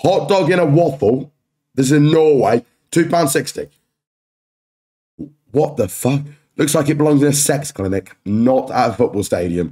Hot dog in a waffle. This is in Norway. £2.60. What the fuck? Looks like it belongs in a sex clinic, not at a football stadium.